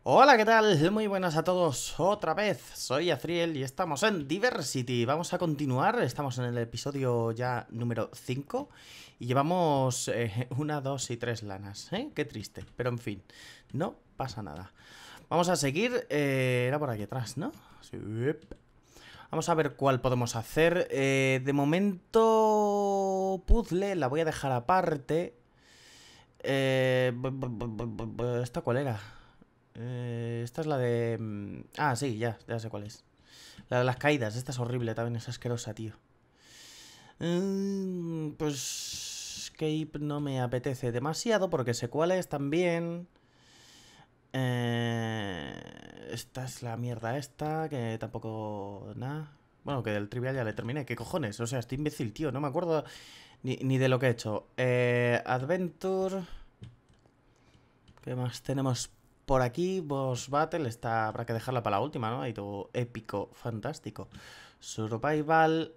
Hola, ¿qué tal? Muy buenas a todos. Otra vez, soy Azriel y estamos en Diversity. Vamos a continuar, estamos en el episodio ya número 5 y llevamos 1, 2 y 3 lanas, ¿eh? Qué triste, pero en fin, no pasa nada. Vamos a seguir, era por aquí atrás, ¿no? Sí. Vamos a ver cuál podemos hacer. De momento, puzzle, la voy a dejar aparte. ¿Esta cuál era? Esta es la de... Ah, sí, ya sé cuál es. La de las caídas, esta es horrible, también es asquerosa, tío. Pues... Escape no me apetece demasiado porque sé cuál es también. Esta es la mierda esta, que tampoco... Nada. Bueno, que del trivial ya le terminé. ¿Qué cojones? O sea, estoy imbécil, tío. No me acuerdo ni de lo que he hecho. Adventure... ¿Qué más tenemos por aquí? Boss Battle, habrá que dejarla para la última, ¿no? Ahí todo épico, fantástico. Survival...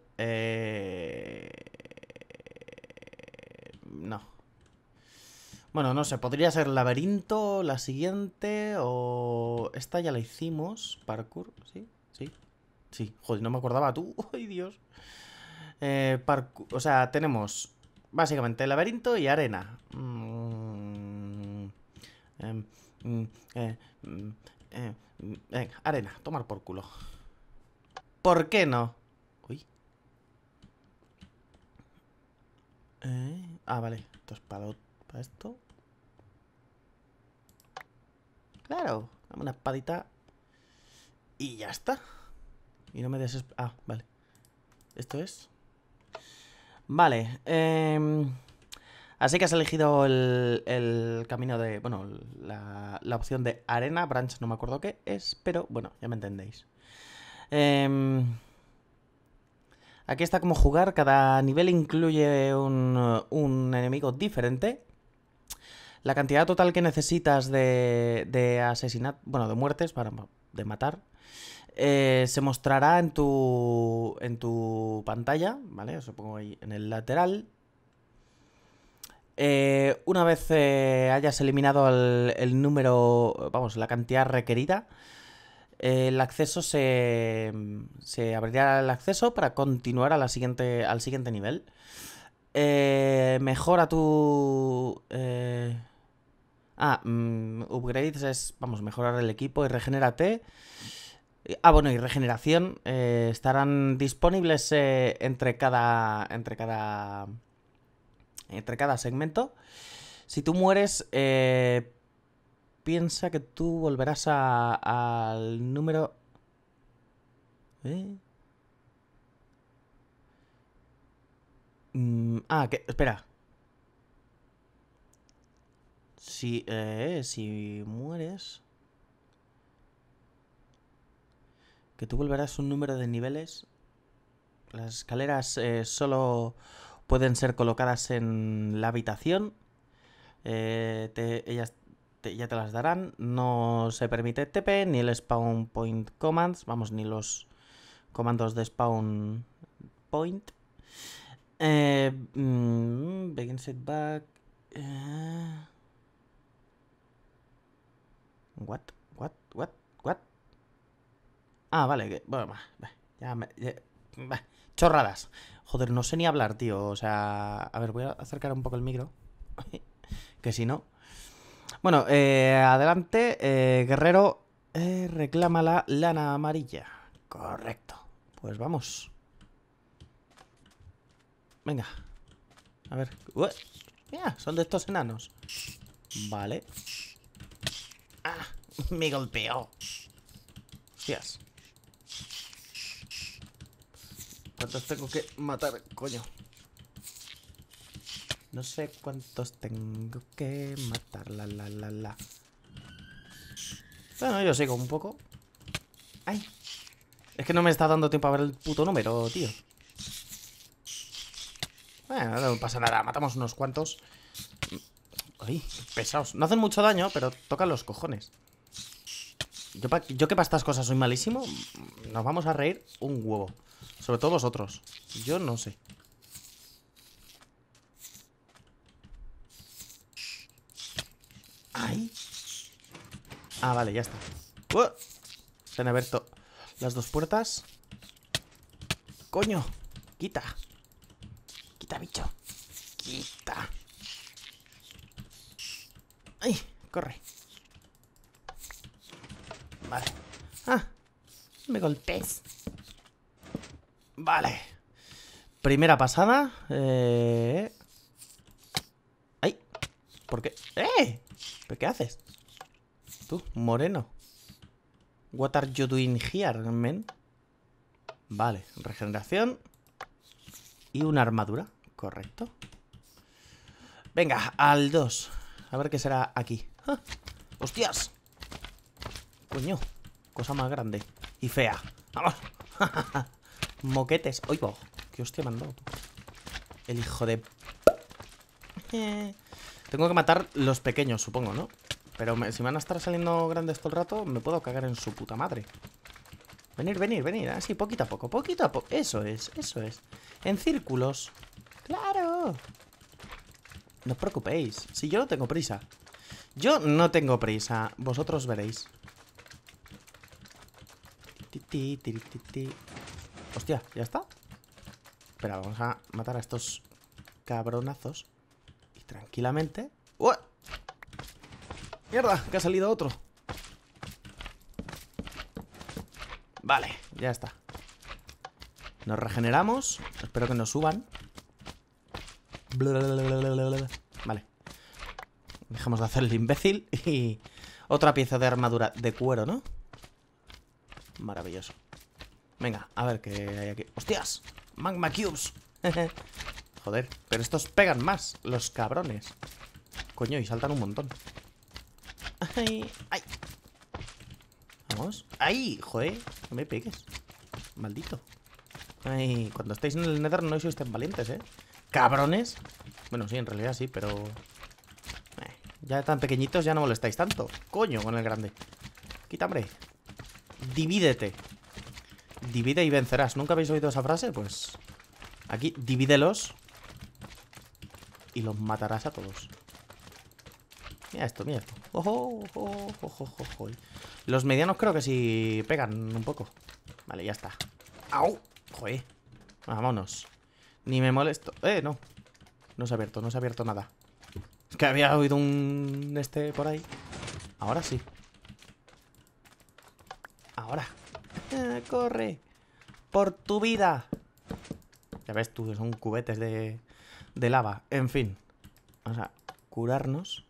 No. Bueno, no sé, podría ser laberinto, la siguiente, o... Esta ya la hicimos, parkour, ¿sí? Sí. Sí, joder, no me acordaba tú. ¡Ay, Dios! Parkour, o sea, tenemos básicamente laberinto y arena. Em, mm, eh, mm, venga, arena, tomar por culo. ¿Por qué no? Uy. Vale. Esto es para esto. Claro. Dame una espadita. Y ya está. Y no me desespero. Ah, vale. Esto es. Vale. Así que has elegido el camino de... Bueno, la opción de arena. Branch no me acuerdo qué es. Pero bueno, ya me entendéis. Aquí está cómo jugar. Cada nivel incluye un enemigo diferente. La cantidad total que necesitas de asesinato, bueno, de muertes, de matar, se mostrará en tu pantalla, ¿vale? Os lo pongo ahí en el lateral. Una vez hayas eliminado el número, vamos, la cantidad requerida, el acceso se abrirá el acceso para continuar al siguiente nivel. Mejora tu... upgrades es, vamos, mejorar el equipo y regenérate. Bueno, y regeneración estarán disponibles entre cada segmento. Si tú mueres, piensa que tú volverás al número... ¿Eh? Espera. Si mueres... Que tú volverás un número de niveles. Las escaleras solo pueden ser colocadas en la habitación. Ellas ya te las darán. No se permite TP ni el spawn point commands. Vamos, ni los comandos de spawn point. Begin setback. What? Vale. Bueno, chorradas. Joder, no sé ni hablar, tío. O sea, a ver, voy a acercar un poco el micro. Que si no... Bueno, adelante, guerrero, reclama la lana amarilla. Correcto. Pues vamos. Venga. A ver. Mira, son de estos enanos. Vale. Me golpeó. Hostias. ¿Cuántos tengo que matar, coño? No sé cuántos tengo que matar. Bueno, yo sigo un poco. ¡Ay! Es que no me está dando tiempo a ver el puto número, tío. Bueno, no pasa nada. Matamos unos cuantos. ¡Ay! Pesados. No hacen mucho daño, pero tocan los cojones. Yo que para estas cosas soy malísimo. Nos vamos a reír un huevo. Sobre todo vosotros. Yo no sé. ¡Ay! Ah, vale, ya está. Se han abierto las dos puertas. ¡Coño! ¡Quita! ¡Quita, bicho! ¡Quita! ¡Ay! ¡Corre! Vale. ¡Ah! Me golpees. Vale. Primera pasada. ¡Ay! ¿Por qué? ¿Pero qué haces? Tú, moreno. What are you doing here, man? Vale, regeneración. Y una armadura, correcto. Venga, al 2. A ver qué será aquí. ¡Ah! ¡Hostias! Coño, cosa más grande y fea. ¡Vamos! Moquetes. ¡Oigo! ¡Qué hostia me han dado! El hijo de... Tengo que matar los pequeños, supongo, ¿no? Pero si van a estar saliendo grandes todo el rato, me puedo cagar en su puta madre. Venir, venir, venir. Así, poquito a poco, poquito a poco. Eso es, eso es. En círculos. ¡Claro! No os preocupéis. Si yo no tengo prisa. Yo no tengo prisa. Vosotros veréis. Hostia, ¿ya está? Espera, vamos a matar a estos cabronazos. Y tranquilamente... ¡Uah! ¡Mierda! Que ha salido otro. Vale, ya está. Nos regeneramos. Espero que nos suban. Vale. Dejamos de hacer el imbécil. Y otra pieza de armadura de cuero, ¿no? Maravilloso. Venga, a ver qué hay aquí. ¡Hostias! Magma Cubes. Joder, pero estos pegan más, los cabrones. Coño, y saltan un montón. ¡Ay! ¡Ay! Vamos. ¡Ay! Joder, no me pegues. Maldito. Ay, cuando estáis en el Nether no sois tan valientes, ¿eh? ¡Cabrones! Bueno, sí, en realidad sí, pero... ya tan pequeñitos ya no molestáis tanto. Coño, con el grande. Quita, hombre. Divídete. Divide y vencerás. ¿Nunca habéis oído esa frase? Pues... aquí, divídelos. Y los matarás a todos. Mira esto, mira esto. ¡Ojo! ¡Ojo! ¡Ojo! ¡Ojo! Los medianos creo que sí pegan un poco. Vale, ya está. ¡Au! ¡Joder! Vámonos. Ni me molesto. No. No se ha abierto, no se ha abierto nada. Es que había oído un... por ahí. Ahora sí. Ahora. ¡Corre! ¡Por tu vida! Ya ves tú, son cubetes de lava. En fin. Vamos a curarnos.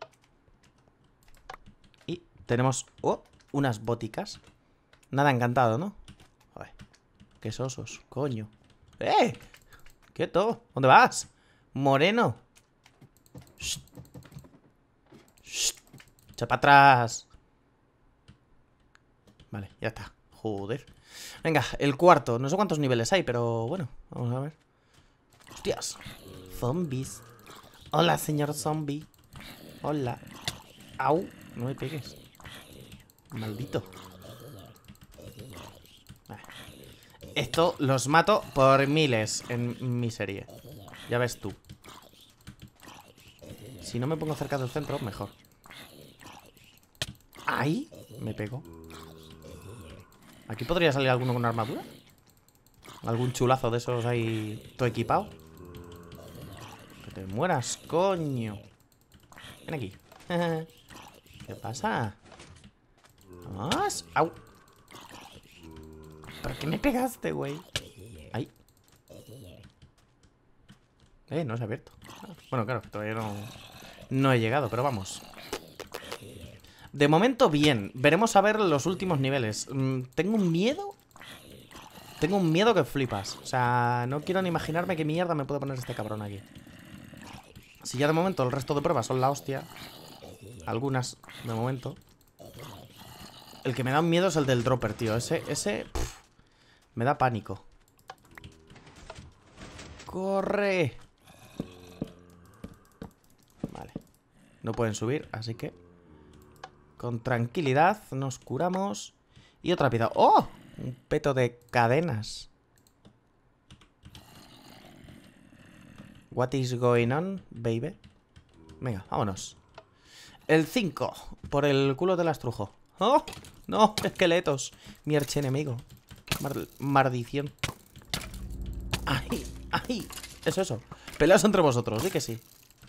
Y tenemos... ¡oh! Unas boticas. Nada encantado, ¿no? Joder. Qué sosos, coño. ¡Eh! ¡Quieto! ¿Dónde vas? Moreno. ¡Shh! ¡Shh! ¡Echa para atrás! Vale, ya está. Joder. Venga, el cuarto. No sé cuántos niveles hay, pero bueno, vamos a ver. ¡Hostias! Zombies. Hola, señor zombie. Hola. ¡Au! No me pegues. Maldito. Esto los mato por miles en mi serie. Ya ves tú. Si no me pongo cerca del centro, mejor. ¡Ay! Me pego. ¿Aquí podría salir alguno con armadura? ¿Algún chulazo de esos ahí todo equipado? Que te mueras, coño. Ven aquí. ¿Qué pasa? ¿Vamos? ¡Au! ¿Por qué me pegaste, güey? ¡Ay! No se ha abierto. Bueno, claro, todavía no he llegado, pero vamos. De momento, bien. Veremos a ver los últimos niveles. Tengo un miedo. Tengo un miedo que flipas. O sea, no quiero ni imaginarme qué mierda me puede poner este cabrón aquí. Si ya de momento el resto de pruebas son la hostia. Algunas, de momento. El que me da un miedo es el del dropper, tío. Ese me da pánico. ¡Corre! Vale. No pueden subir, así que... con tranquilidad nos curamos. Y otra pieza. ¡Oh! Un peto de cadenas. What is going on, baby? Venga, vámonos. El 5. Por el culo del astrujo. ¡Oh! No, esqueletos. Mi archienemigo. Maldición. ¡Ay! ¡Ay! Eso. Peleaos entre vosotros, sí que sí.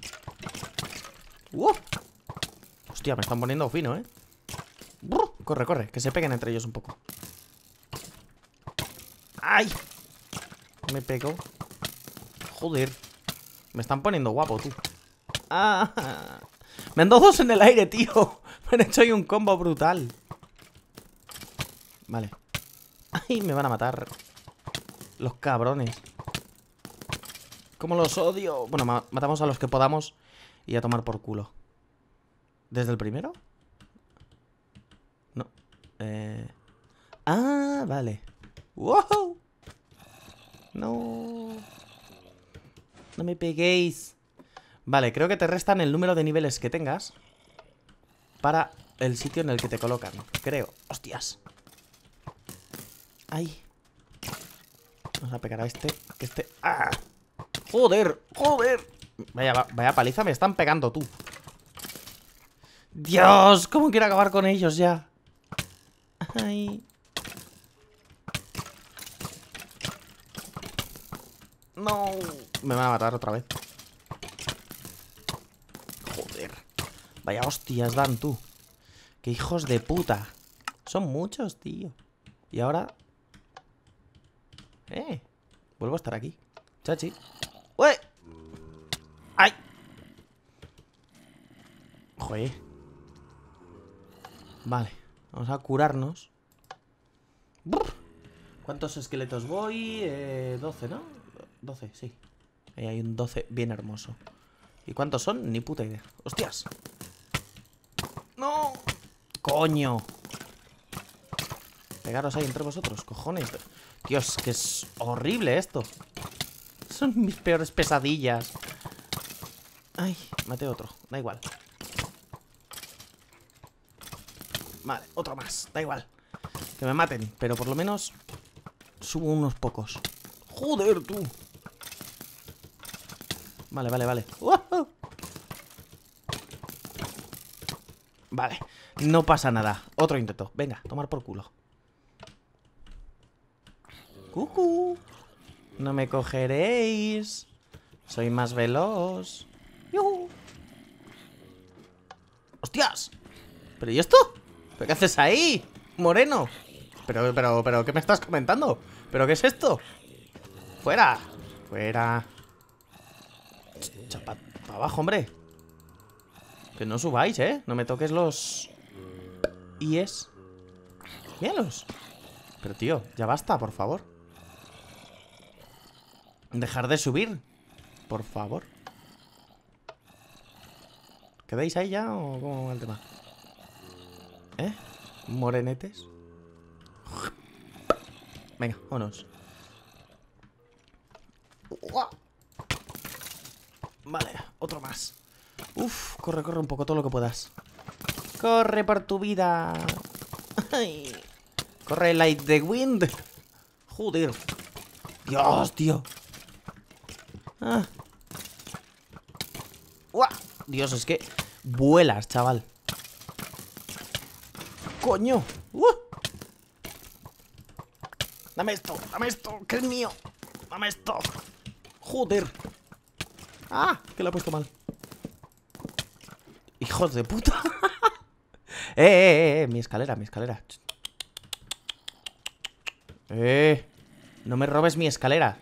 Hostia, me están poniendo fino, ¿eh? Corre, que se peguen entre ellos un poco. ¡Ay! Me pegó. Joder. Me están poniendo guapo, tú. ¡Ah! Me han dado dos en el aire, tío. Me han hecho ahí un combo brutal. Vale. ¡Ay! Me van a matar. Los cabrones. ¡Cómo los odio! Bueno, matamos a los que podamos y a tomar por culo. ¿Desde el primero? No. Ah, vale. ¡Wow! No. No me peguéis. Vale, creo que te restan el número de niveles que tengas para el sitio en el que te colocan. Creo. ¡Hostias! ¡Ay! Vamos a pegar a este. Que este... ¡Ah! ¡Joder! ¡Joder! Vaya paliza me están pegando, tú. ¡Dios! ¿Cómo quiero acabar con ellos ya? ¡Ay! ¡No! Me van a matar otra vez. Joder. Vaya hostias dan, tú. ¡Qué hijos de puta! Son muchos, tío. Y ahora... vuelvo a estar aquí. Chachi. ¡Uy! ¡Ay! Joder. Vale. Vamos a curarnos. ¡Brr! ¿Cuántos esqueletos voy? 12, ¿no? 12, sí. Ahí hay un 12 bien hermoso. ¿Y cuántos son? Ni puta idea. ¡Hostias! ¡No! ¡Coño! Pegaros ahí entre vosotros, cojones. Dios, que es horrible esto. Son mis peores pesadillas. Ay, maté otro, da igual. Vale, otro más, da igual. Que me maten, pero por lo menos subo unos pocos. Joder, tú. Vale. Vale, no pasa nada. Otro intento, venga, tomar por culo. ¡Cucú! No me cogeréis. Soy más veloz. ¡Yuhu! ¡Hostias! ¿Pero y esto? ¿Pero qué haces ahí, moreno? Pero, ¿qué me estás comentando? ¿Pero qué es esto? ¡Fuera! ¡Fuera! Chapa, para abajo, hombre. Que no subáis, ¿eh? No me toques los... IES. Míralos. Pero, tío, ya basta, por favor. Dejar de subir. Por favor. ¿Quedáis ahí ya o cómo va el tema? Morenetes. Venga, vámonos. Vale, otro más. Uf, corre un poco todo lo que puedas. Corre por tu vida. Ay. Corre like the wind. Joder. Dios, tío. Dios, es que vuelas, chaval. Coño. Dame esto, que es mío. Dame esto. Joder. Que lo he puesto mal. Hijos de puta. Mi escalera. No me robes mi escalera.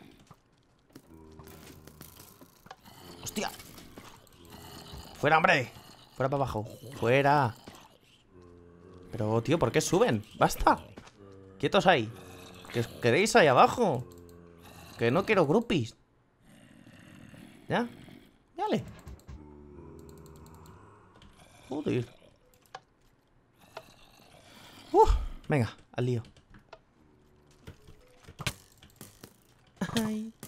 Hostia. Fuera, hombre. Fuera para abajo. Fuera. Pero, tío, ¿por qué suben? Basta. Quietos ahí. Que os quedéis ahí abajo. Que no quiero groupies. ¿Ya? Dale. Joder. Venga, al lío. Ay.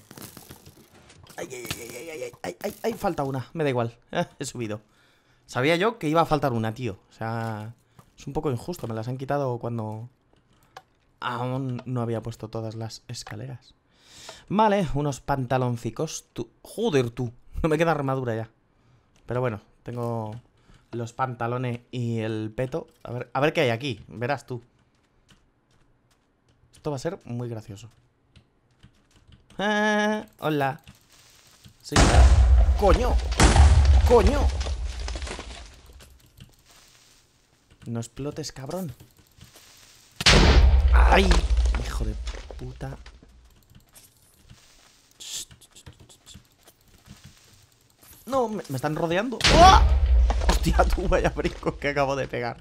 Ay, falta una. Me da igual. He subido. Sabía yo que iba a faltar una, tío. O sea, es un poco injusto. Me las han quitado cuando aún no había puesto todas las escaleras. Vale, unos pantaloncicos. Joder, tú. No me queda armadura ya. Pero bueno, tengo los pantalones y el peto. A ver qué hay aquí. Verás tú. Esto va a ser muy gracioso. Hola. Sí, ¡coño! ¡Coño! No explotes, cabrón. ¡Ay! Hijo de puta. No, me están rodeando. ¡Oh! Hostia, tú, vaya brinco que acabo de pegar.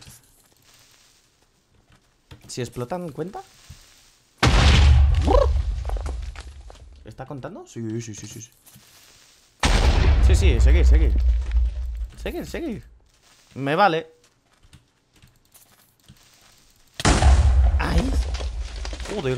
Si explotan, ¿cuenta? ¿Está contando? Sí, sí, sí, sí. Sí, sí, seguir, seguir. Seguir, seguir. Me vale. ¡Ay! Joder.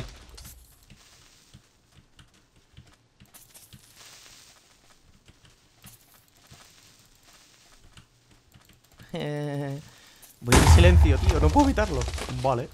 Voy en silencio, tío. No puedo evitarlo. Vale.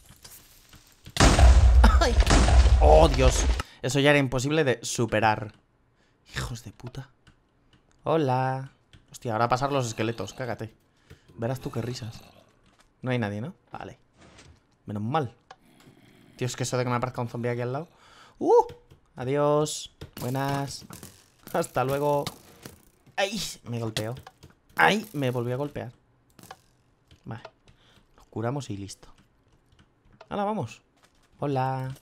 ¡Ay! ¡Oh, Dios! Eso ya era imposible de superar. Hijos de puta. Hola. Hostia, ahora a pasar los esqueletos. Cágate. Verás tú qué risas. No hay nadie, ¿no? Vale. Menos mal. Tío, es que eso de que me aparezca un zombie aquí al lado. Adiós. Buenas. Hasta luego. ¡Ay! Me golpeó. ¡Ay! Me volvió a golpear. Vale. Nos curamos y listo. ¡Hala, vamos! Hola.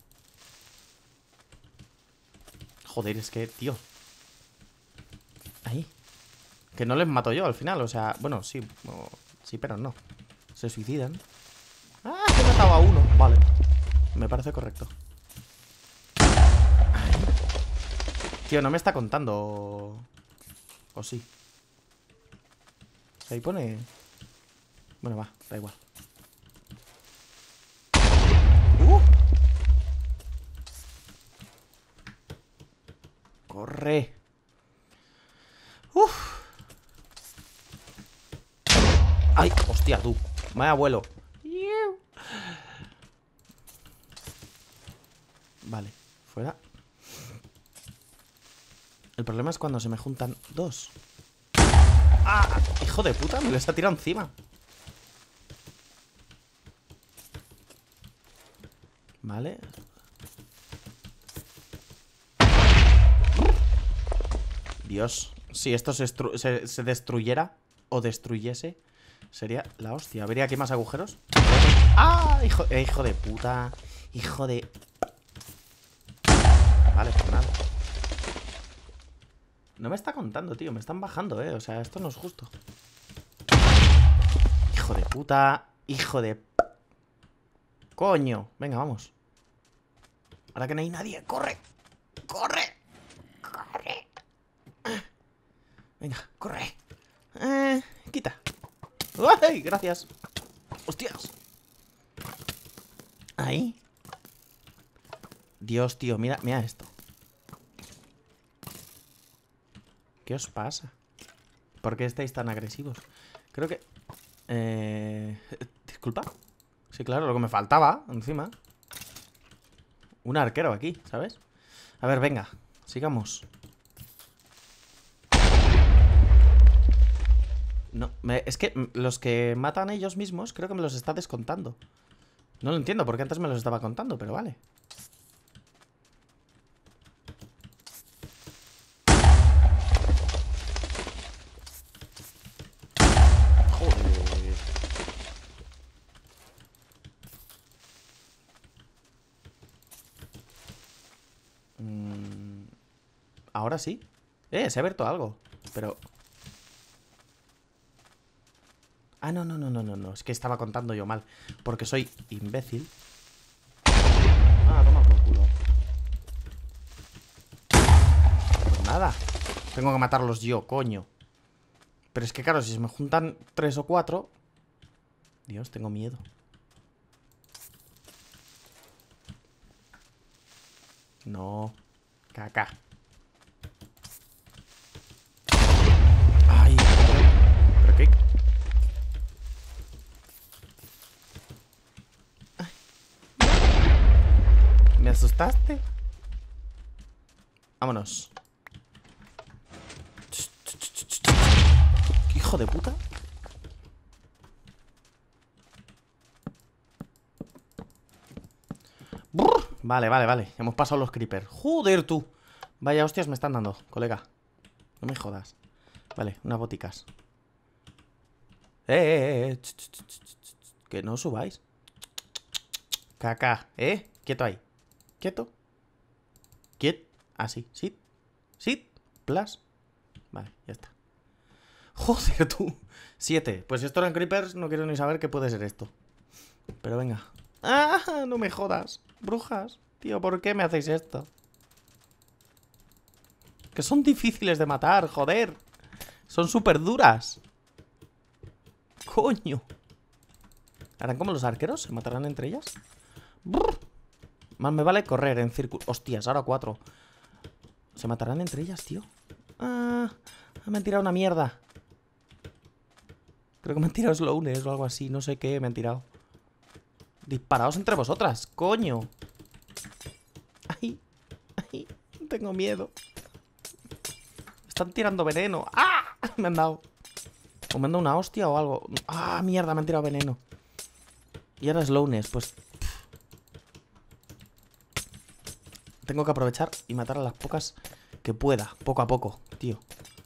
Joder, es que, tío. Ahí. Que no les mato yo al final, o sea... Bueno, sí. Sí, pero no. Se suicidan. ¡Ah! He matado a uno. Vale. Me parece correcto. Ay. Tío, no me está contando. ¿O sí? Ahí pone... Bueno, va, da igual. Corre. Uf. Ay, hostia, tú. Vaya vuelo. Vale, fuera. El problema es cuando se me juntan dos. ¡Ah! Hijo de puta, me les ha tirado encima. Vale. Dios. Si esto se destruyera o destruyese, sería la hostia. ¿Habría aquí más agujeros? ¡Ah! Hijo de puta. Hijo de... Vale, pues nada. No me está contando, tío. Me están bajando, O sea, esto no es justo. Hijo de puta. Hijo de... Coño. Venga, vamos. Ahora que no hay nadie. ¡Corre! ¡Corre! ¡Corre! Venga, corre. Quita. ¡Ay! Gracias. ¡Hostias! Ahí. Dios, tío. Mira, mira esto. ¿Qué os pasa? ¿Por qué estáis tan agresivos? Creo que... Disculpa. Sí, claro, lo que me faltaba, encima. Un arquero aquí, ¿sabes? A ver, venga, sigamos. No, es que los que matan ellos mismos creo que me los está descontando. No lo entiendo, porque antes me los estaba contando, pero vale. Ahora sí. Se ha abierto algo. Pero... Ah, no, no, no, no, no, no. Es que estaba contando yo mal. Porque soy imbécil. Ah, toma por culo. Pues nada. Tengo que matarlos yo, coño. Pero es que claro, si se me juntan 3 o 4... Dios, tengo miedo. No. Caca. Ay. ¿Pero qué? Ay. ¿Me asustaste? Vámonos. ¿Hijo de puta? Vale, vale, vale. Hemos pasado los creepers. ¡Joder, tú! Vaya hostias me están dando, colega. No me jodas. Vale, unas boticas. Que no subáis. Caca, quieto ahí. Quieto. Así, sit. Sit. Plus. Vale, ya está. Joder, tú. 7. Pues si esto eran creepers, no quiero ni saber qué puede ser esto. Pero venga. ¡Ah! No me jodas. Brujas. Tío, ¿por qué me hacéis esto? Que son difíciles de matar, joder. Son súper duras. Coño. ¿Harán como los arqueros? ¿Se matarán entre ellas? Brr. Más me vale correr en círculo. Hostias, ahora 4. ¿Se matarán entre ellas, tío? Ah, me han tirado una mierda. Creo que me han tirado slowness o algo así. No sé qué me han tirado. Disparaos entre vosotras, coño. Ay, ay, tengo miedo. Están tirando veneno. ¡Ah! Me han dado. O me han dado una hostia o algo. ¡Ah, mierda! Me han tirado veneno. Y ahora slowness, pues... Tengo que aprovechar y matar a las pocas que pueda. Poco a poco, tío.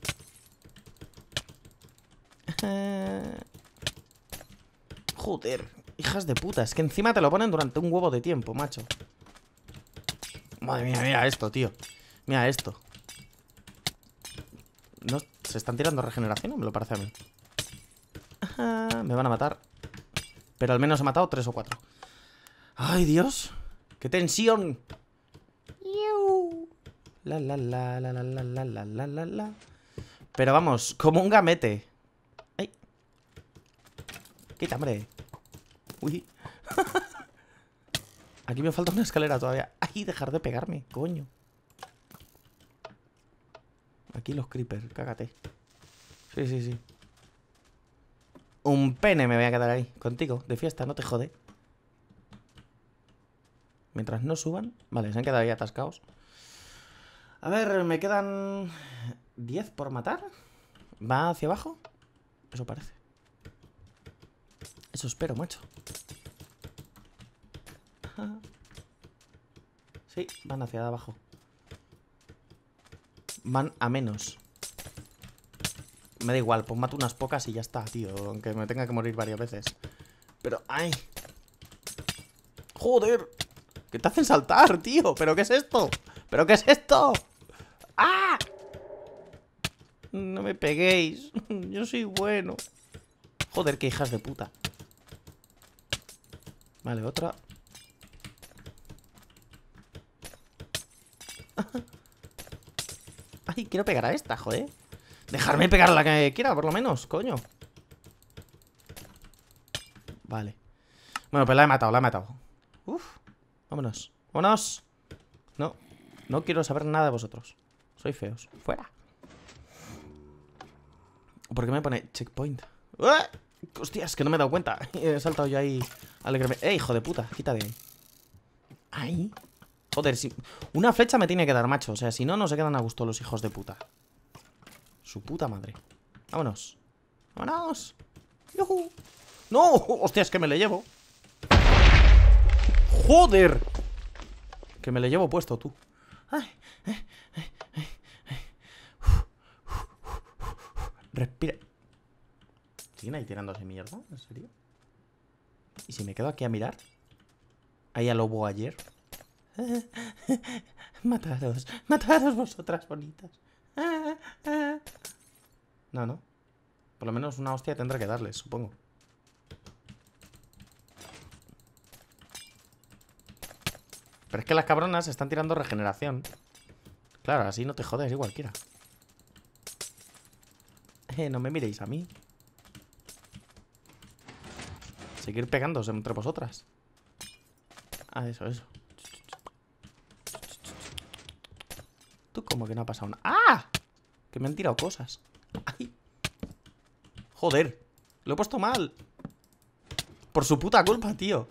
Joder, hijas de puta. Es que encima te lo ponen durante un huevo de tiempo, macho. Madre mía, mira esto, tío. Mira esto. No, ¿se están tirando regeneración o me lo parece a mí? Me van a matar. Pero al menos he matado 3 o 4. ¡Ay, Dios! ¡Qué tensión! La la la la la la la la la la la. Pero vamos, como un gamete. ¡Ay! ¡Quita, hombre! ¡Uy! Aquí me falta una escalera todavía. ¡Ay, dejar de pegarme! ¡Coño! Aquí los creepers, cágate. Sí, sí, sí. Un pene me voy a quedar ahí, contigo, de fiesta, no te jode. Mientras no suban. Vale, se han quedado ahí atascados. A ver, me quedan 10 por matar. ¿Va hacia abajo? Eso parece. Eso espero, macho. Ajá. Sí, van hacia abajo. Van a menos. Me da igual, pues mato unas pocas y ya está, tío. Aunque me tenga que morir varias veces. Pero, ¡ay! ¡Joder! ¿Qué te hacen saltar, tío? ¿Pero qué es esto? ¿Pero qué es esto? ¡Ah! No me peguéis. Yo soy bueno. Joder, qué hijas de puta. Vale, otra. Ay, quiero pegar a esta, joder. Dejarme pegar a la que quiera, por lo menos, coño. Vale. Bueno, pues la he matado, la he matado. Uf, vámonos, vámonos. No, no quiero saber nada de vosotros. Sois feos, fuera. ¿Por qué me pone checkpoint? ¡Ah! Hostias, que no me he dado cuenta. He saltado yo ahí alegremente. Hijo de puta, quita de ahí. Ahí. Joder, si... Una flecha me tiene que dar, macho. O sea, si no, no se quedan a gusto los hijos de puta. Su puta madre. Vámonos. ¡Vámonos! ¡Yuhu! ¡No! ¡Hostia, es que me le llevo! ¡Joder! Que me le llevo puesto, tú. Ay, respira. ¿Siguen ahí tirándose mierda? ¿En serio? ¿Y si me quedo aquí a mirar? Ahí a lobo ayer. Mataros. Mataros vosotras bonitas. No, no. Por lo menos una hostia tendré que darles, supongo. Pero es que las cabronas están tirando regeneración. Claro, así no te jodes, cualquiera. No me miréis a mí. Seguir pegándose entre vosotras. Ah, eso, eso. Tú como que no ha pasado nada. ¡Ah! Que me han tirado cosas. ¡Ay! Joder, lo he puesto mal. Por su puta culpa, tío.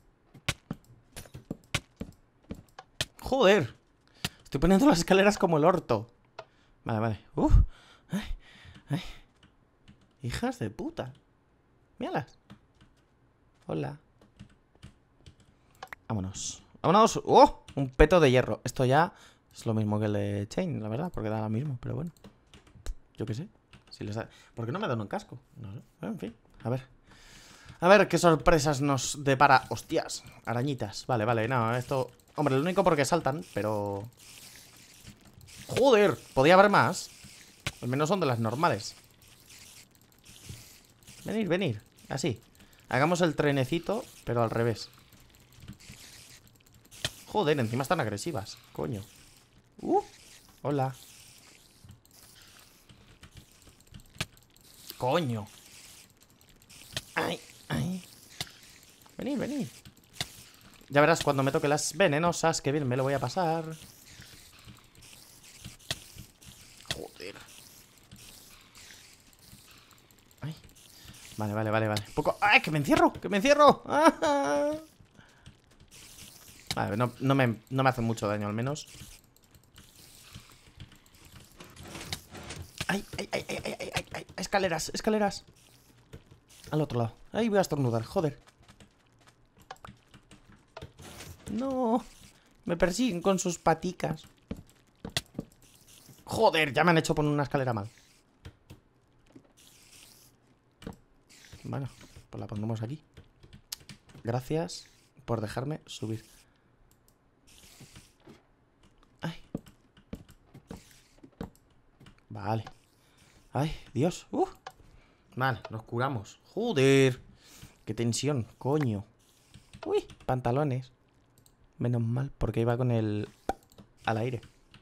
Joder. Estoy poniendo las escaleras como el orto. Vale, vale. Ay, ay. Hijas de puta. Míralas. Hola. Vámonos. Vámonos. ¡Oh! Un peto de hierro. Esto ya es lo mismo que el de Chain, la verdad, porque da lo mismo, pero bueno. Yo qué sé. Si les da... ¿Por qué no me dan un casco? No sé. En fin, a ver. A ver qué sorpresas nos depara. Hostias, arañitas. Vale, vale, no, esto... Hombre, lo único porque saltan, pero... ¡Joder! Podía haber más. Al menos son de las normales. Venir, venir. Así. Hagamos el trenecito, pero al revés. Joder, encima están agresivas. Coño. Hola. Coño. Ay, ay. Venid, venid. Ya verás cuando me toque las venenosas. Que bien me lo voy a pasar. Joder. Ay. Vale, vale, vale, vale. Poco... ¡Ay, que me encierro! ¡Que me encierro! Vale, no me hace mucho daño al menos. ¡Ay, ay, ay, ay, ay, ay, ay! Escaleras, escaleras. Al otro lado. Ahí voy a estornudar, joder. No. Me persiguen con sus paticas. Joder, ya me han hecho poner una escalera mal. Bueno, pues la pondremos aquí. Gracias por dejarme subir. Ay. Vale. Ay, Dios. Vale, nos curamos. Joder. Qué tensión, coño. Uy, pantalones. Menos mal, porque iba con el... al aire.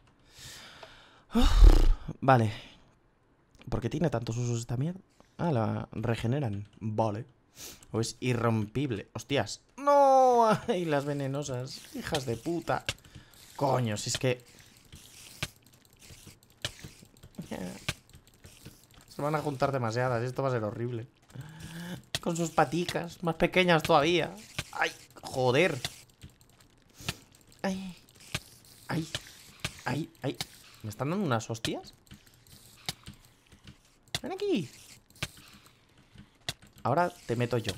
Vale. ¿Por qué tiene tantos usos esta mierda? Ah, la regeneran. Vale. O es irrompible. Hostias. ¡No! ¡Ay, las venenosas! Hijas de puta. Coño, si es que... Se van a juntar demasiadas. Esto va a ser horrible. Con sus paticas. Más pequeñas todavía. ¡Ay! ¡Joder! ¡Ay! ¡Ay! ¡Ay! ¡Ay! ¿Me están dando unas hostias? ¡Ven aquí! Ahora te meto yo.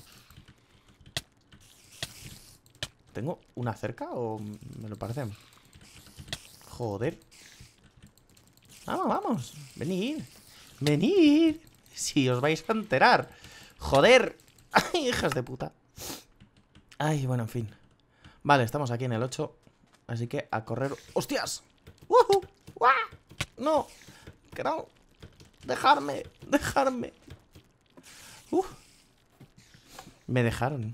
¿Tengo una cerca o me lo parecen? Joder. Vamos, vamos. Venid. Venid. Si os vais a enterar. Joder. Ay, hijas de puta. Ay, bueno, en fin. Vale, estamos aquí en el 8. Así que a correr. ¡Hostias! ¡Woohoo! ¡Wah! No. Que no. Dejarme. Dejarme. Me dejaron.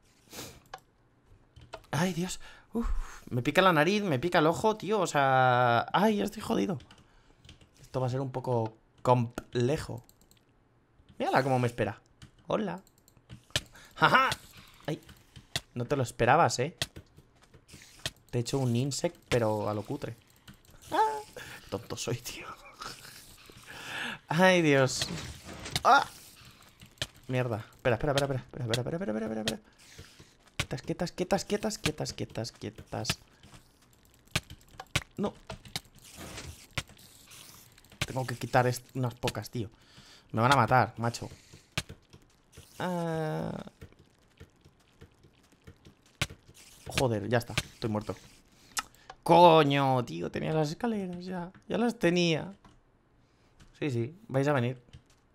Ay, Dios. Me pica la nariz, me pica el ojo, tío. O sea... Ay, ya estoy jodido. Esto va a ser un poco complejo. Mírala cómo me espera. Hola. ¡Jaja! Ay. No te lo esperabas, ¿eh? Te he hecho un insect, pero a lo cutre. ¡Ah! Tonto soy, tío. Ay, Dios. ¡Ah! Mierda. Espera, espera, espera, espera, espera, espera, espera, espera, espera. Quietas, quietas, quietas, quietas, quietas, quietas. No. Tengo que quitar unas pocas, tío. Me van a matar, macho. Joder, ya está. Estoy muerto. Coño, tío. Tenía las escaleras ya. Ya las tenía. Sí, sí. Vais a venir.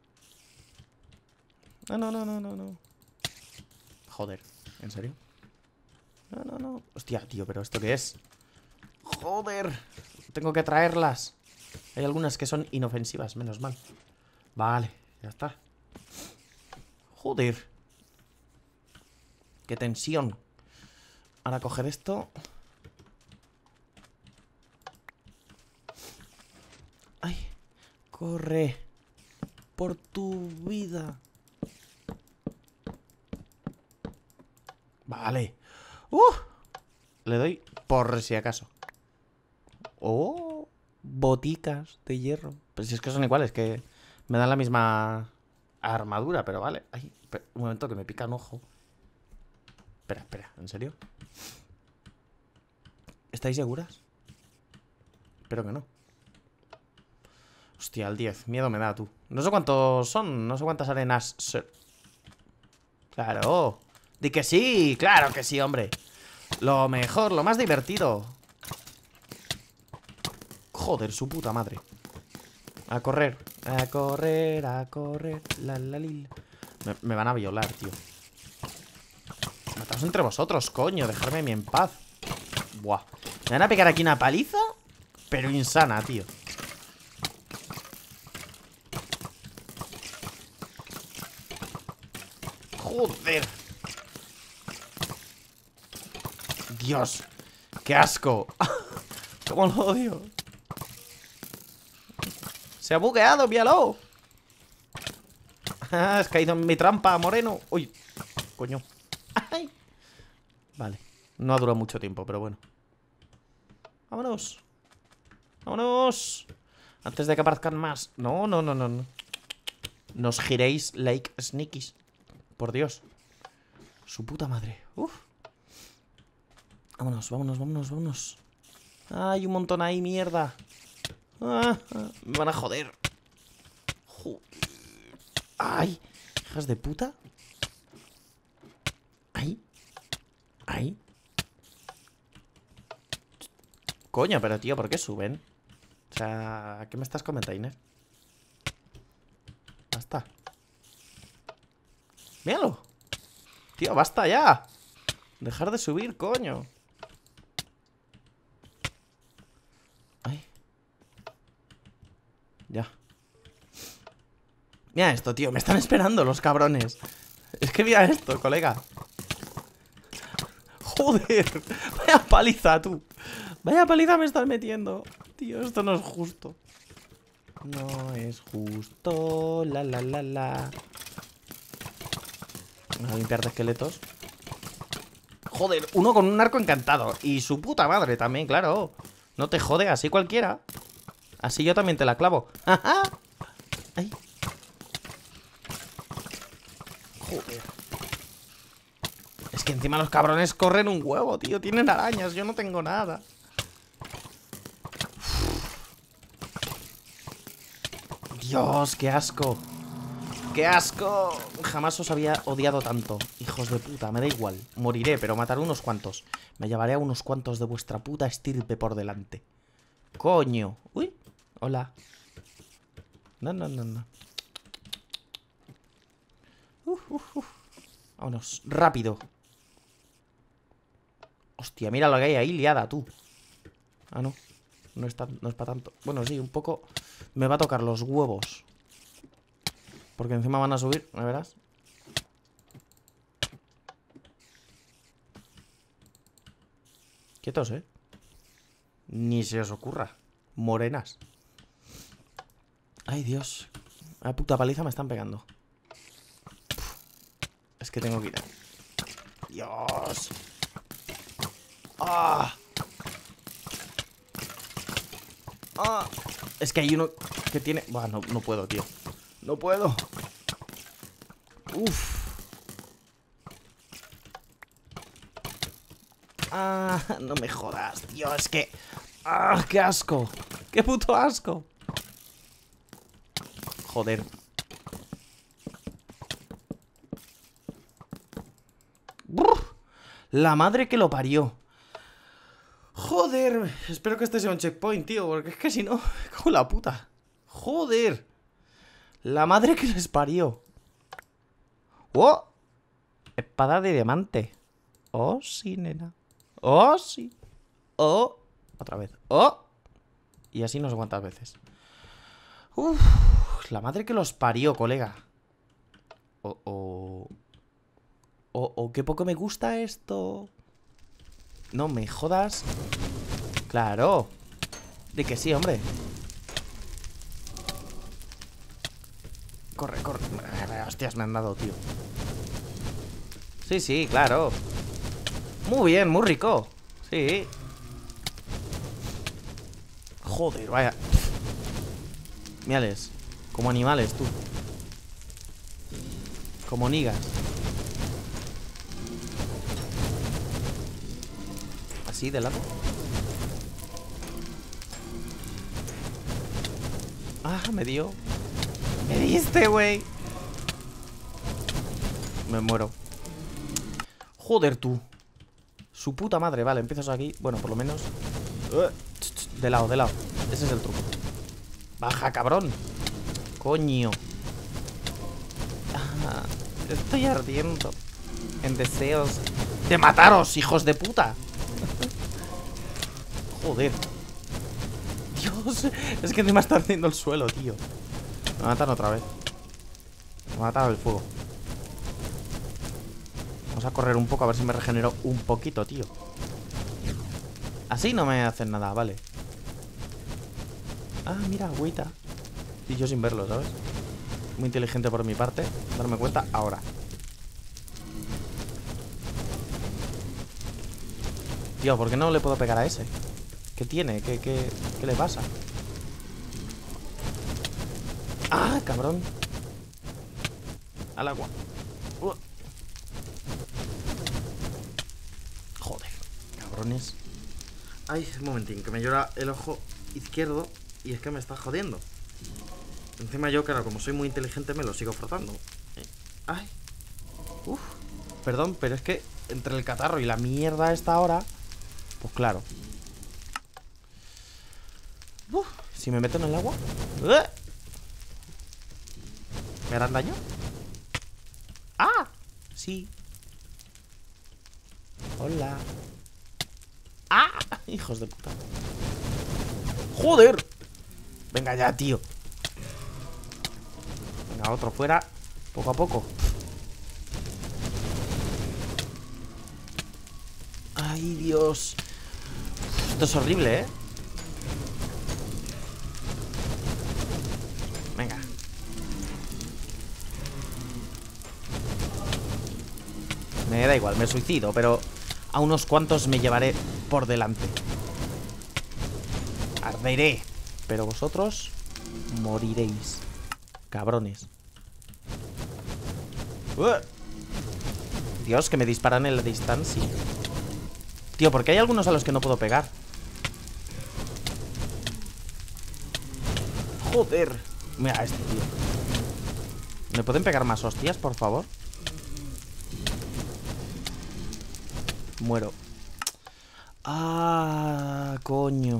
No, no, no, no, no, no. Joder. ¿En serio? No, no, no. Hostia, tío, pero ¿esto qué es? Joder. Tengo que traerlas. Hay algunas que son inofensivas, menos mal. Vale, ya está. Joder. Qué tensión. Ahora coger esto. Ay. Corre. Por tu vida. Vale. Le doy por si acaso. Oh, boticas de hierro. Pero si es que son iguales, que me dan la misma armadura, pero vale. Ay, un momento que me pica un ojo. Espera, espera, ¿en serio? ¿Estáis seguras? Espero que no. Hostia, el 10. Miedo me da, tú. No sé cuántos son. No sé cuántas arenas. Claro. Di que sí. Claro que sí, hombre. Lo mejor, lo más divertido. Joder, su puta madre. A correr, a correr, a correr. La, la, lila. Me van a violar, tío. Mataos entre vosotros, coño. Dejarme a mí en paz. Buah. Me van a pegar aquí una paliza, pero insana, tío. Joder. Dios. ¡Qué asco! ¡Cómo lo odio! ¡Se ha bugueado, míralo! Ah, has caído en mi trampa, moreno. Uy, coño. Ay. Vale, no ha durado mucho tiempo, pero bueno. Vámonos. Vámonos. Antes de que aparezcan más. No, no, no, no, no. Nos giréis like sneakies. Por Dios. Su puta madre. Uf. Vámonos, vámonos, vámonos, vámonos. Hay un montón ahí, mierda. Me van a joder. Joder. Ay, hijas de puta. Ay. Ay. Coño, pero tío, ¿por qué suben? O sea, ¿qué me estás comentando, Inés? Basta. Míralo. Tío, basta ya. Dejar de subir, coño. Ay. Ya. Mira esto, tío. Me están esperando los cabrones. Es que mira esto, colega. Joder. Vaya paliza, tú. Vaya paliza me estás metiendo. Tío, esto no es justo. No es justo. La, la, la, la. Vamos a limpiar de esqueletos. Joder, uno con un arco encantado. Y su puta madre también, claro. No te jode, así cualquiera. Así yo también te la clavo. Ay. Joder. Es que encima los cabrones corren un huevo, tío. Tienen arañas, yo no tengo nada. Dios, qué asco. ¡Qué asco! Jamás os había odiado tanto. Hijos de puta, me da igual. Moriré, pero mataré unos cuantos. Me llevaré a unos cuantos de vuestra puta estirpe por delante. Coño. Uy, hola. No, no, no, no. Vámonos, rápido. Hostia, mira lo que hay ahí, liada, tú. Ah, no. No es para tanto. Bueno, sí, un poco. Me va a tocar los huevos. Porque encima van a subir, ¿me verás? Quietos, ¿eh? Ni se os ocurra. Morenas. Ay, Dios. A puta paliza me están pegando. Uf. Es que tengo que ir. Dios. ¡Ah! ¡Ah! Es que hay uno que tiene... Buah, no, no puedo, tío. No puedo. Uf. Ah, no me jodas, tío. Es que... ¡Ah, qué asco! ¡Qué puto asco! Joder. ¡Brr! La madre que lo parió. Joder. Espero que este sea un checkpoint, tío. Porque es que si no... Como la puta. Joder. La madre que les parió. ¡Oh! Espada de diamante. Oh, sí, nena. Oh, sí. Oh. Otra vez. Oh. Y así no sé cuántas veces. Uf. La madre que los parió, colega. Qué poco me gusta esto. No me jodas. Claro. De que sí, hombre. Corre, corre. Hostias, me han dado, tío. Sí, sí, claro. Muy bien, muy rico. Sí. Joder, vaya. Mírales. Como animales, tú. Como nigas. Así, de lado. Ah, me dio. Me diste, güey. Me muero. Joder, tú. Su puta madre. Vale, empiezas aquí. Bueno, por lo menos. De lado, de lado. Ese es el truco. Baja, cabrón. Coño. Ah, estoy ardiendo en deseos de mataros, hijos de puta. Joder. Dios, es que encima está ardiendo el suelo, tío. Me matan otra vez. Me matan el fuego. Vamos a correr un poco a ver si me regenero un poquito, tío. Así no me hacen nada, vale. Ah, mira, agüita. Y yo sin verlo, ¿sabes? Muy inteligente por mi parte darme cuenta ahora. Tío, ¿por qué no le puedo pegar a ese? ¿Qué tiene? ¿Qué le pasa? ¡Ah, cabrón! Al agua. Joder, cabrones. Ay, un momentín, que me llora el ojo izquierdo y es que me está jodiendo. Encima yo, claro, como soy muy inteligente, me lo sigo frotando. Ay. Uf. Perdón, pero es que entre el catarro y la mierda esta ahora, pues claro. Uf. Si me meto en el agua, ¿me harán daño? ¡Ah! Sí. Hola. ¡Ah! Hijos de puta. ¡Joder! Venga ya, tío. Venga, otro fuera. Poco a poco. Ay, Dios. Esto es horrible, ¿eh? Venga. Me da igual, me suicido, pero a unos cuantos me llevaré por delante. Arderé. Pero vosotros moriréis. Cabrones. Dios, que me disparan en la distancia. Tío, ¿por qué hay algunos a los que no puedo pegar? Joder. Mira este, tío. ¿Me pueden pegar más hostias, por favor? Muero. Ah, coño.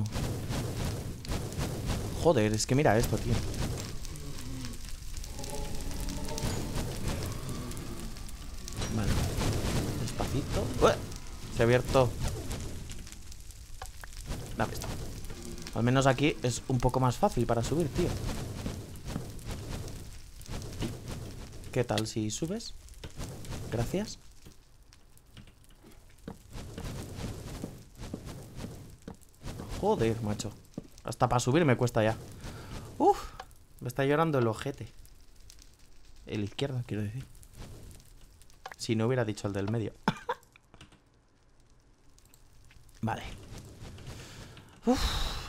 Joder, es que mira esto, tío. Vale. Despacito. Se ha abierto. Dame esto. Al menos aquí es un poco más fácil para subir, tío. ¿Qué tal si subes? Gracias. Joder, macho. Hasta para subir me cuesta ya. Uf, me está llorando el ojete. El izquierdo, quiero decir. Si no hubiera dicho el del medio. Vale. Uf.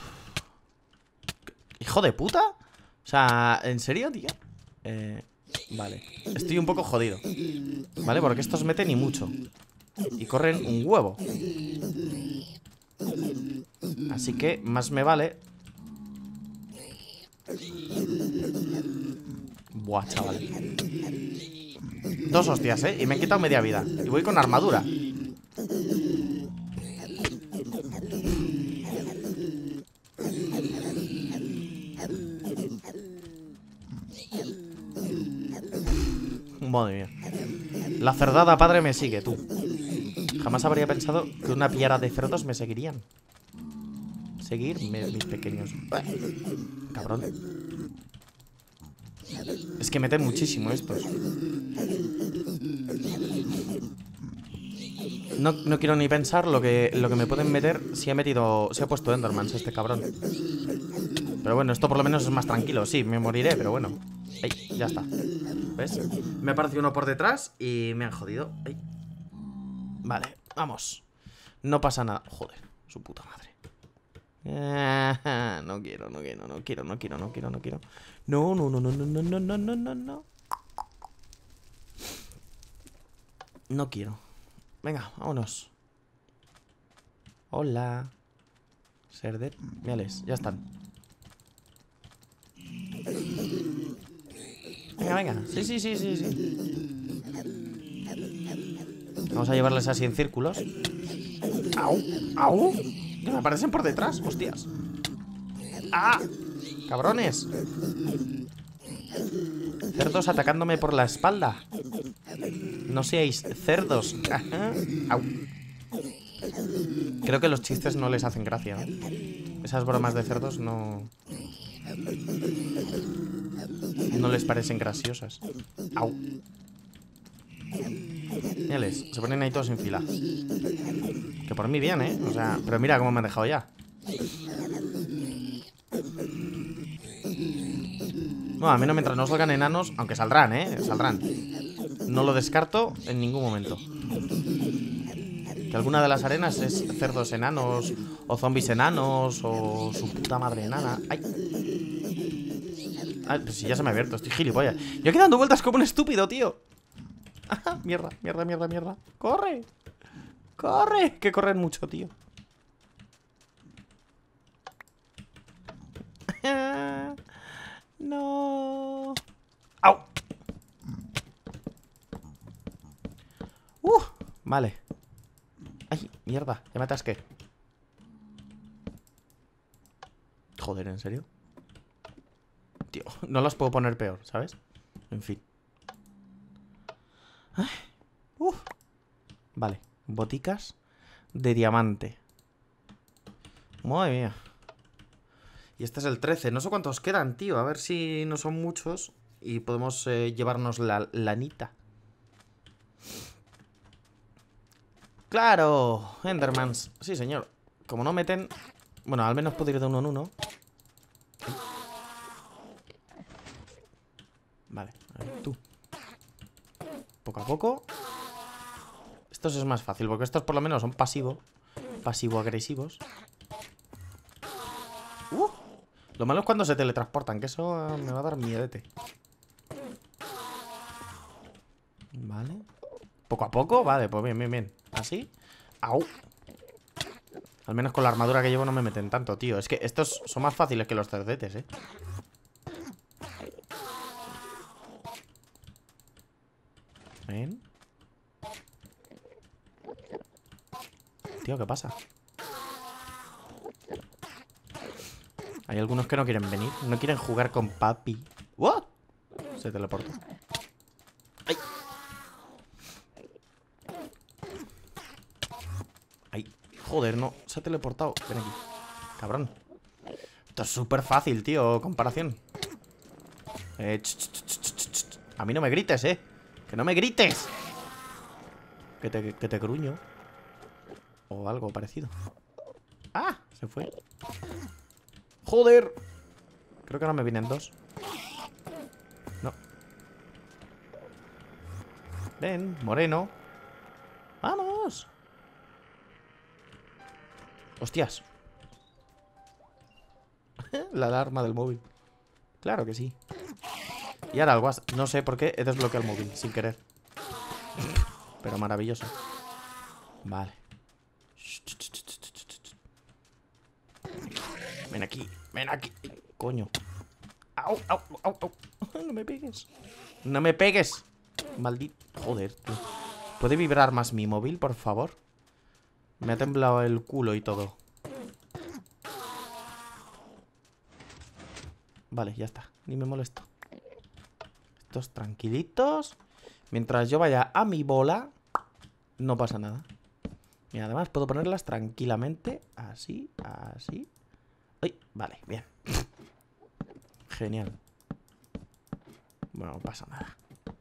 ¿Hijo de puta? O sea, ¿en serio, tío? Vale. Estoy un poco jodido. Vale, porque estos meten y mucho. Y corren un huevo. Así que más me vale. Buah, chaval. 2 hostias, ¿eh? Y me he quitado media vida. Y voy con armadura. Madre mía. La cerdada padre me sigue, tú. Jamás habría pensado que una piara de cerdos me seguirían. Seguirme, mis pequeños. Cabrón. Es que meten muchísimo estos. No quiero ni pensar lo que me pueden meter si ha metido. Si ha puesto Endermans este cabrón. Pero bueno, esto por lo menos es más tranquilo. Sí, me moriré, pero bueno. Ay, ya está. ¿Ves? Me apareció uno por detrás y me han jodido. Ay. Vale, vamos. No pasa nada. Joder, su puta madre. No quiero. No. No quiero. Venga, vámonos. Hola. Serder. Mírales, ya están. Venga. Sí. Vamos a llevarles así en círculos. ¡Au! ¡Au! Que me aparecen por detrás, hostias. ¡Ah! ¡Cabrones! Cerdos atacándome por la espalda. No seáis cerdos. ¡Au! Creo que los chistes no les hacen gracia, ¿no? Esas bromas de cerdos no les parecen graciosas. ¡Au! Mírales, se ponen ahí todos en fila. Que por mí bien, ¿eh? O sea, pero mira cómo me han dejado ya. No, a menos mientras no salgan enanos. Aunque saldrán, ¿eh? Saldrán. No lo descarto en ningún momento. Que alguna de las arenas es cerdos enanos, o zombies enanos, o su puta madre enana. ¡Ay! Ay, pues si ya se me ha abierto, estoy gilipollas. Yo aquí dando vueltas como un estúpido, tío. Mierda, mierda, mierda, mierda. ¡Corre! ¡Corre! Que corren mucho, tío. No. ¡Au! Vale. ¡Ay, mierda! Ya me atasqué. Joder, ¿en serio? Tío, no los puedo poner peor, ¿sabes? En fin. Vale, boticas de diamante. Madre mía. Y este es el 13. No sé cuántos quedan, tío. A ver si no son muchos y podemos llevarnos la lanita. ¡Claro! Endermans. Sí, señor. Como no meten... Bueno, al menos puedo ir de uno en uno. Vale, a ver, tú. Poco a poco. Estos es más fácil, porque estos por lo menos son pasivo-agresivos. Lo malo es cuando se teletransportan, que eso me va a dar miedete. Vale. Poco a poco, vale, pues bien, bien, bien. Así. ¡Au! Al menos con la armadura que llevo no me meten tanto, tío. Es que estos son más fáciles que los cerdetes, ¿eh? Ven. Tío, ¿qué pasa? Hay algunos que no quieren venir. No quieren jugar con papi. ¡Wow! Se teleportó. ¡Ay! ¡Ay! Joder, no. Se ha teleportado. Ven aquí. Cabrón. Esto es súper fácil, tío. Comparación. A mí no me grites, Que no me grites. Que te gruño. O algo parecido. ¡Ah! Se fue. ¡Joder! Creo que ahora me vienen dos. No. Ven, moreno. ¡Vamos! ¡Hostias! La alarma del móvil. Claro que sí. Y ahora algo. No sé por qué he desbloqueado el móvil sin querer. Pero maravilloso. Vale. Ven aquí. Ven aquí. Coño. Au, au, au, au. No me pegues. No me pegues. Maldito. Joder, tío. ¿Puede vibrar más mi móvil, por favor? Me ha temblado el culo y todo. Vale, ya está. Ni me molesto. Estos tranquilitos. Mientras yo vaya a mi bola, no pasa nada. Y además puedo ponerlas tranquilamente. Así, así. Ay, vale, bien. Genial. Bueno, no pasa nada.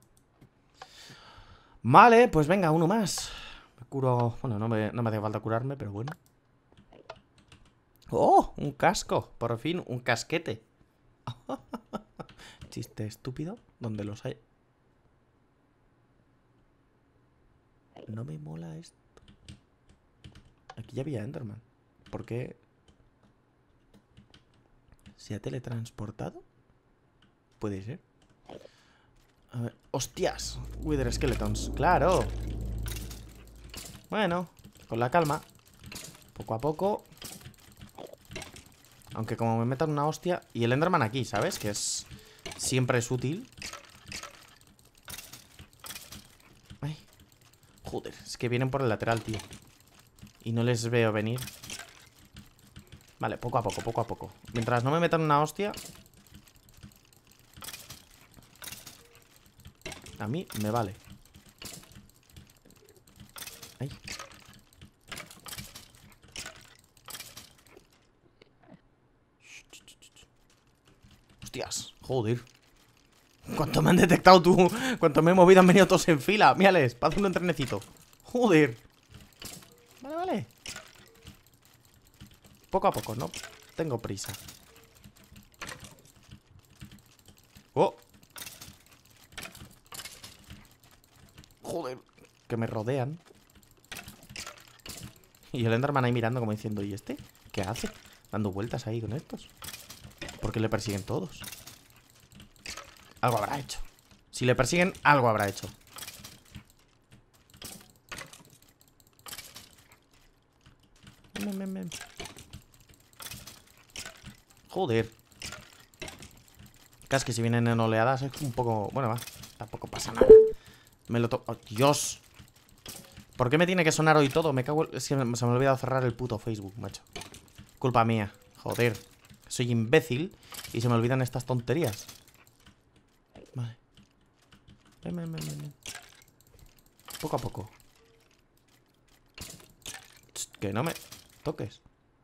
Vale, pues venga, uno más. Me curo... Bueno, no me hace falta curarme, pero bueno. ¡Oh! Un casco. Por fin, un casquete. Chiste estúpido. ¿Dónde los hay? No me mola esto. Aquí ya había Enderman. ¿Por qué? ¿Se ha teletransportado? Puede ser. A ver. ¡Hostias! Wither Skeletons. ¡Claro! Bueno, con la calma. Poco a poco. Aunque como me metan una hostia. Y el Enderman aquí, ¿sabes? Que es... Siempre es útil. Ay. Joder, es que vienen por el lateral, tío. Y no les veo venir. Vale, poco a poco, poco a poco. Mientras no me metan una hostia, a mí me vale. Ay. Hostias, joder. ¿Cuánto me han detectado tú? ¿Cuánto me he movido? Han venido todos en fila. Mírales, para hacer un trenecito. Joder. Vale, vale. Poco a poco, no tengo prisa. Oh. Joder. Que me rodean. Y el Enderman ahí mirando como diciendo, ¿y este? ¿Qué hace? Dando vueltas ahí con estos. ¿Por qué le persiguen todos? Algo habrá hecho. Si le persiguen, algo habrá hecho. Joder. Casi que si vienen en oleadas es un poco... Bueno, va. Tampoco pasa nada. Me lo toco... ¡Oh, Dios! ¿Por qué me tiene que sonar hoy todo? Me cago... Es que se me ha olvidado cerrar el puto Facebook, macho. Culpa mía. Joder. Soy imbécil y se me olvidan estas tonterías. Vale. Ven. Poco a poco. Que no me toques.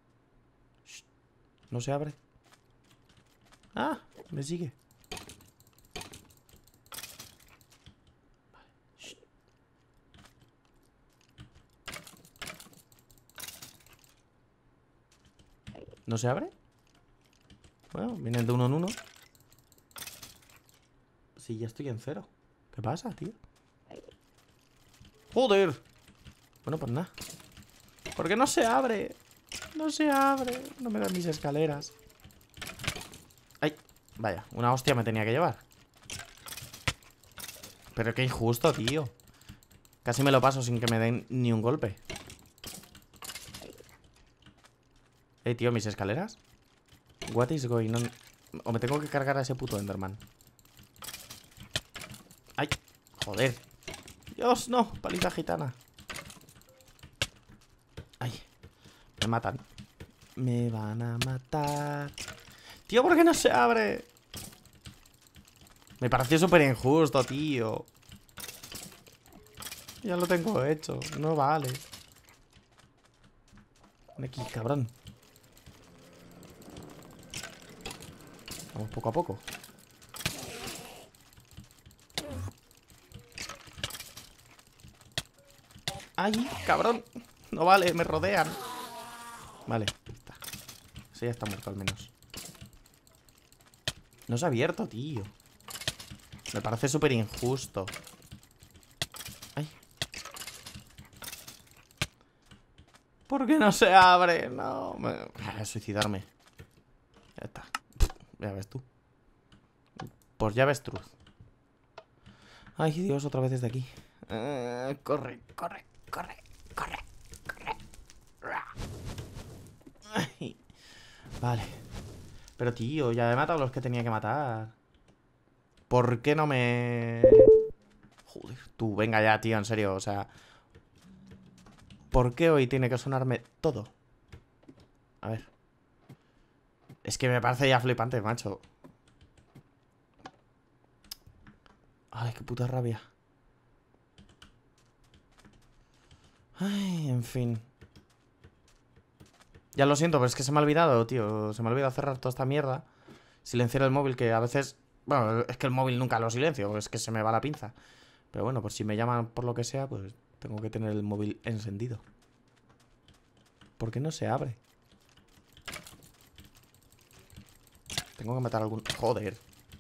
No se abre. Ah, me sigue. ¿No se abre? Bueno, vienen de uno en uno. Sí, ya estoy en cero. ¿Qué pasa, tío? ¡Joder! Bueno, pues nada. ¿Por qué no se abre? No se abre. No me dan mis escaleras. ¡Ay! Vaya, una hostia me tenía que llevar. Pero qué injusto, tío. Casi me lo paso sin que me den ni un golpe. Tío, ¿mis escaleras? What is going on? O me tengo que cargar a ese puto Enderman. ¡Ay! Joder. Dios, no. Paliza gitana. ¡Ay! Me matan. Me van a matar. Tío, ¿por qué no se abre? Me pareció súper injusto, tío. Ya lo tengo hecho. No vale. Ven aquí, cabrón. Vamos poco a poco. ¡Ay, cabrón! No vale, me rodean. Vale, está. Ese ya está muerto al menos. No se ha abierto, tío. Me parece súper injusto. ¡Ay! ¿Por qué no se abre? No, voy a suicidarme. Ya está. Ya ves tú. Pues ya ves truz. Ay, Dios, otra vez desde aquí. Corre. Ay. Vale. Pero tío, ya he matado a los que tenía que matar. ¿Por qué no me...? Joder, tú, venga ya, tío, en serio, o sea... ¿Por qué hoy tiene que sonarme todo? A ver. Es que me parece ya flipante, macho. Ay, qué puta rabia. Ay, en fin. Ya lo siento, pero es que se me ha olvidado, tío. Se me ha olvidado cerrar toda esta mierda. Silenciar el móvil, que a veces... Bueno, es que el móvil nunca lo silencio. Es que se me va la pinza. Pero bueno, por si me llaman por lo que sea, pues tengo que tener el móvil encendido. ¿Por qué no se abre? Tengo que matar a algún... Joder.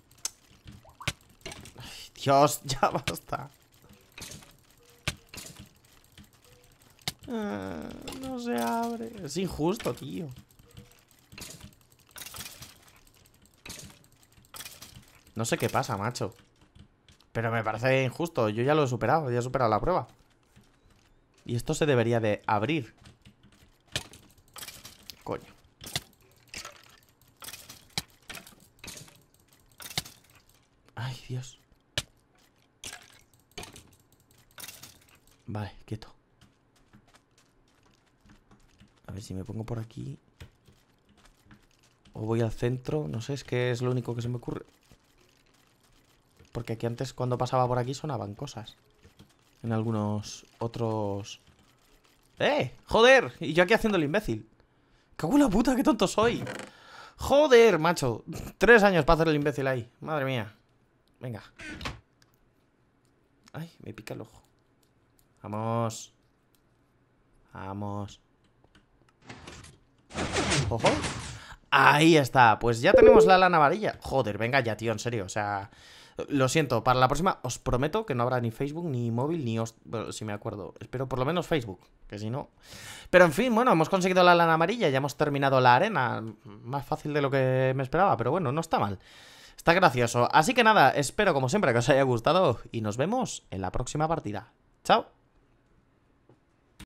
Ay, Dios, ya basta. No se abre. Es injusto, tío. No sé qué pasa, macho. Pero me parece injusto. Yo ya lo he superado. Ya he superado la prueba. Y esto se debería de abrir. Coño. Ay, Dios. Vale, quieto. ver si me pongo por aquí. O voy al centro. No sé, es que es lo único que se me ocurre. Porque aquí antes cuando pasaba por aquí sonaban cosas. En algunos otros... ¡Eh! ¡Joder! Y yo aquí haciendo el imbécil. ¡Cago en la puta! ¡Qué tonto soy! ¡Joder, macho! 3 años para hacer el imbécil ahí. Madre mía. Venga. Ay, me pica el ojo. Vamos. Vamos. Ojo. Ahí está. Pues ya tenemos la lana amarilla. Joder, venga ya, tío, en serio. O sea, lo siento. Para la próxima os prometo que no habrá ni Facebook, ni móvil, ni... Bueno, si me acuerdo. Espero por lo menos Facebook. Que si no... Pero en fin, bueno, hemos conseguido la lana amarilla. Ya hemos terminado la arena. Más fácil de lo que me esperaba. Pero bueno, no está mal. Está gracioso. Así que nada, espero como siempre que os haya gustado. Y nos vemos en la próxima partida. Chao.